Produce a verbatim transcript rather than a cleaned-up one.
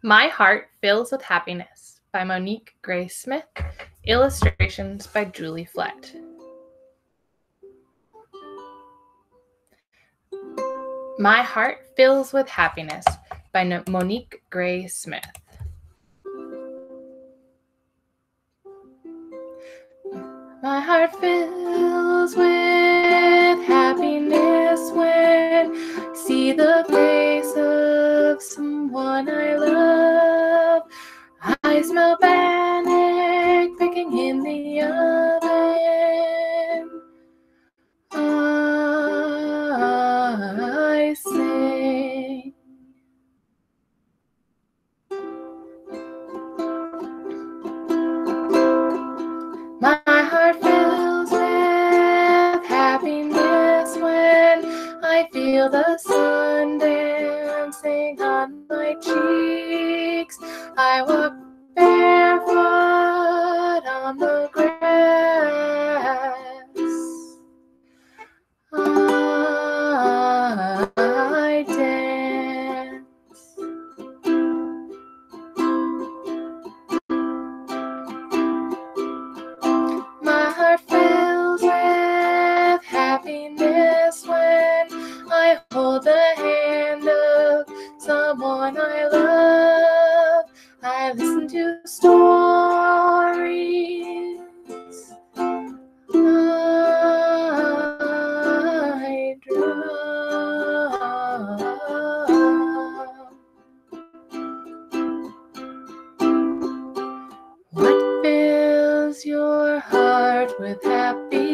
My Heart Fills with Happiness by Monique Grace Smith. Illustrations by Julie Flett. My Heart Fills with Happiness by no- Monique Gray Smith. My heart fills with happiness when I see the face of someone I love. I smell panic baking in the oven. I sing. My heart fills with happiness when I feel the sun dancing on my cheeks. I walk barefoot on the grass. I dance. My heart fills with happiness when I hold the hand of someone I love. I listen to stories. I drum. What fills your heart with happiness?